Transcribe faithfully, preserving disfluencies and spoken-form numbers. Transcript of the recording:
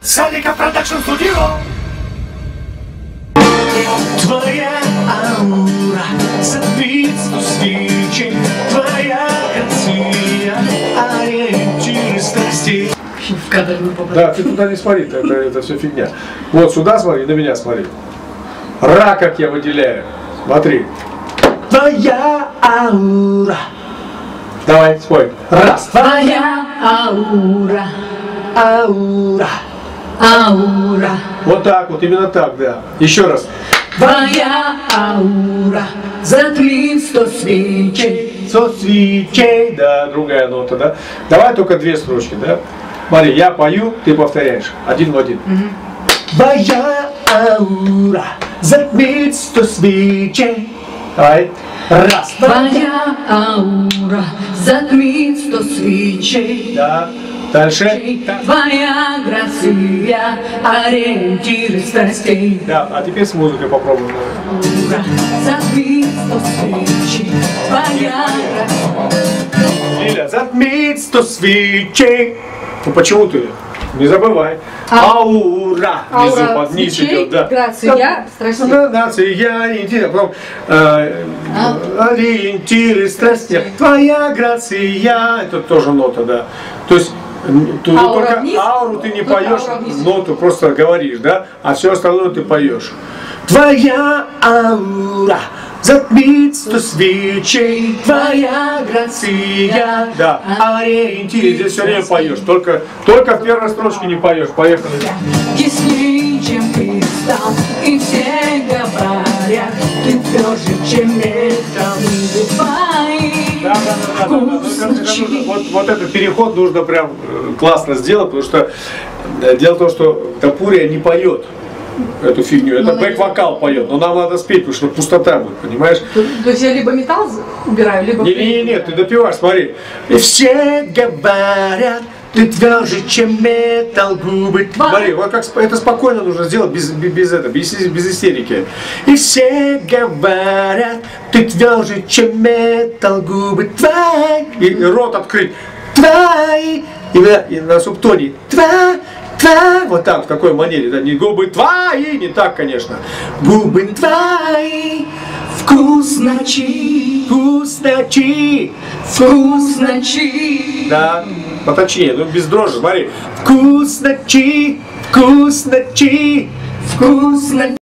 Салика Продакшн Студио. Твоя аура сотворит сто свечей, твоя красивая ориентир страстей. В кадр не попадает. Да, ты туда не смотри, это, это все фигня. Вот сюда смотри, на меня смотри. Ра, как я выделяю. Смотри. Твоя аура. Давай, спой. Раз. Твоя аура, Аура. аура, Вот так вот, именно так, да. Еще раз. твоя аура затмит сто свечей. Сто свечей, да, другая нота, да. Давай только две строчки, да. Смотри, я пою, ты повторяешь. Один в один. Твоя аура затмит сто свечей. Давай. Раз. Твоя аура затмит сто свечей. Да. Дальше. Твоя грация ориентир страстей. Да, а теперь с музыкой попробуем. Аура затмит сто свечей. Твоя грация. Лиля, затмит сто свечей. Ну почему ты? Не забывай. А- Аура. Внизу Аура под низ свечей, идет, да. грация, страстей. Да, нация, я ориентир, потом э, ориентиры страсти. Твоя грация, это тоже нота, да. То есть ту- Аура только вниз, ауру ты не только поешь, аура вниз. ноту просто говоришь, да, а все остальное ты поешь. Твоя аура затмит сто свечей. Твоя грация. Да, ориентир, здесь все время поешь, только, только в первой строчке не поешь. Поехали. Яснее, чем кристалл, и все говорят, ты тверже, чем металл, твои Да, да, да, да, да, да. Ну, это нужно- Вот, вот этот переход нужно прям э, классно сделать, потому что э, дело в том, что Тапурия не поет эту фигню, это бэк-вокал поет, но нам надо спеть, потому что пустота будет, понимаешь? То есть я либо металл убираю, либо... Не, не, не, нет, ты допиваешь, смотри. И все говорят, ты тверже, чем металл, губы твои. Смотри, вот как сп- это спокойно нужно сделать без, без, без этого, без, без истерики. И все говорят, ты тверже, чем металл, губы твои. И рот открыть. Твои. И на, и на субтоне. Тва, тва. Вот так, в такой манере. Да, не губы твои, не так, конечно. Губы твои. Вкус ночи, вкус ночи, Вкус ночи. Да, поточнее, ну без дрожи, смотри. вкус ночи, вкус ночи, Вкус ночи.